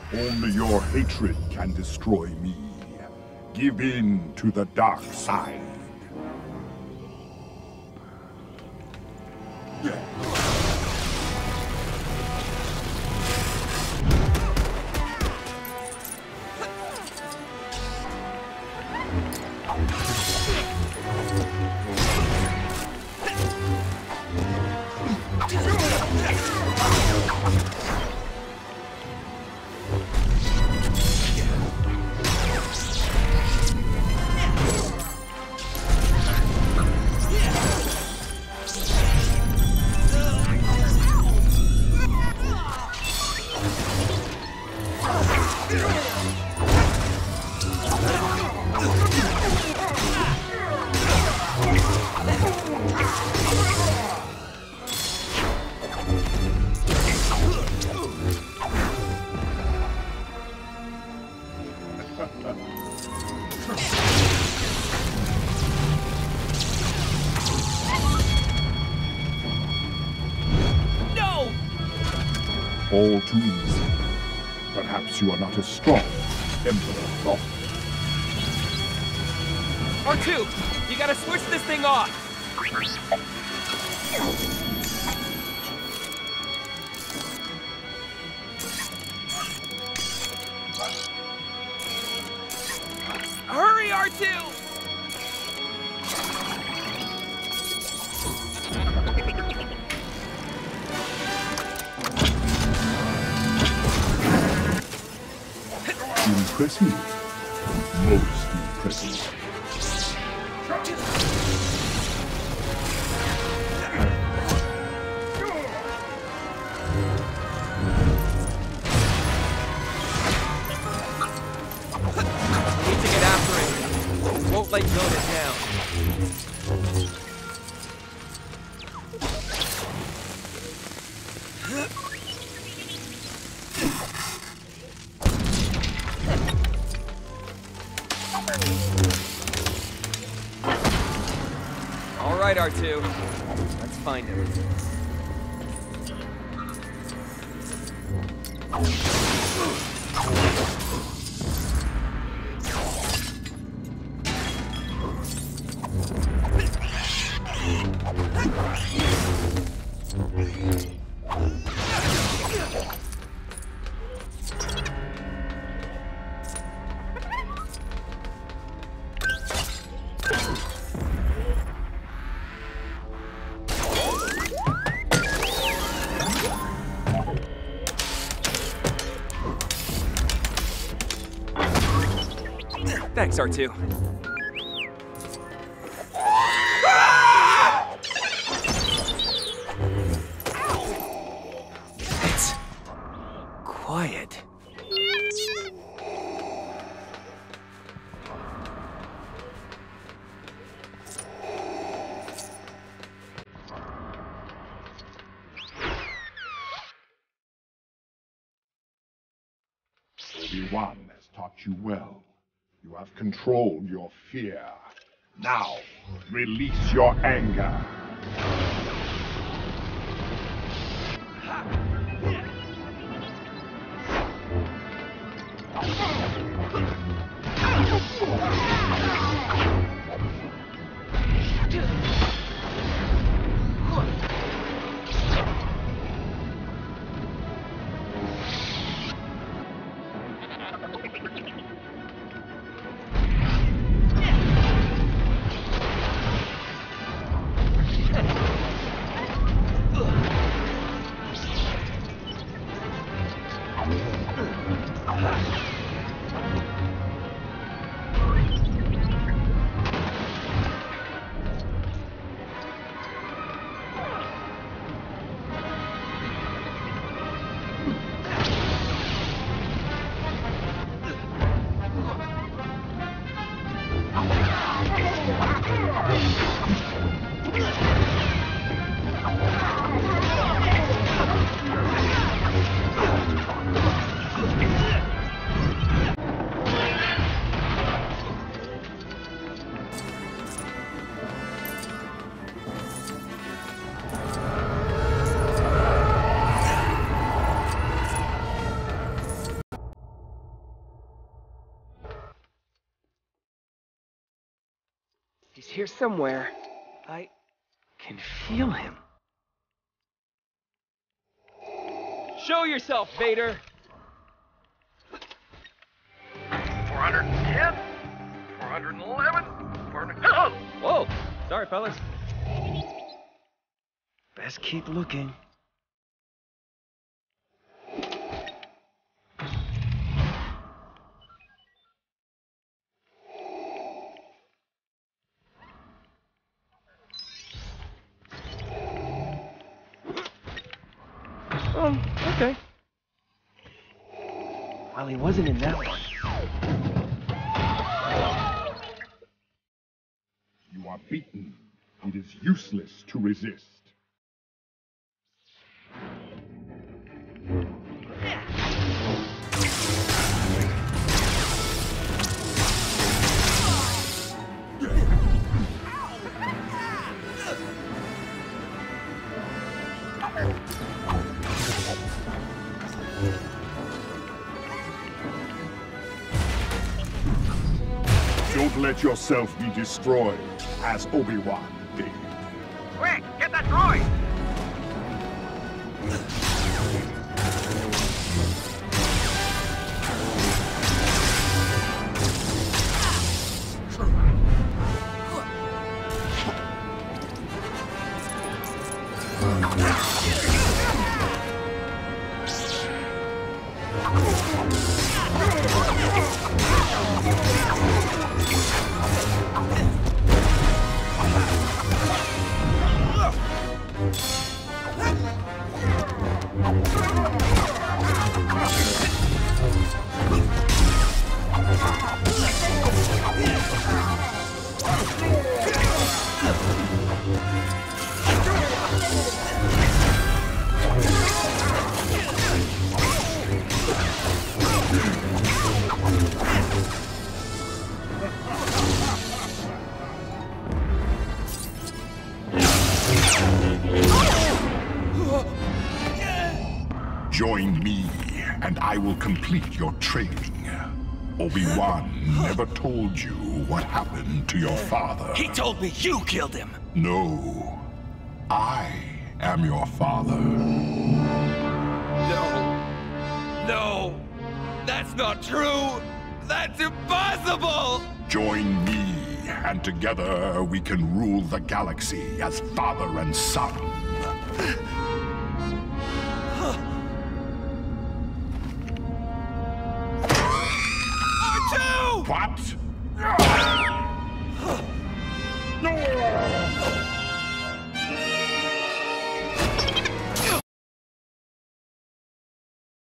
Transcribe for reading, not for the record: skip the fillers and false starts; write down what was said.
Only your hatred can destroy me. Give in to the dark side. All too easy. Perhaps you are not as strong as Emperor thought. R2, you gotta switch this thing off. Hurry, R2! Impressive. Most impressive. We need to get after it. Won't let go of it now. All right, R2. Let's find him. Thanks, R2. It's quiet. Obi-Wan has taught you well. You have controlled your fear. Now, release your anger. here somewhere. I can feel him. Show yourself, Vader! 410, 411, 400. Whoa! Sorry, fellas. Best keep looking. Okay. Well, he wasn't in that one. You are beaten. It is useless to resist. Don't let yourself be destroyed, as Obi-Wan did. Quick, get that droid! Join me, and I will complete your training. Obi-Wan never told you what happened to your father. He told me you killed him! No. I am your father. No. No! That's not true! That's impossible! Join me, and together we can rule the galaxy as father and son. R2! What? No!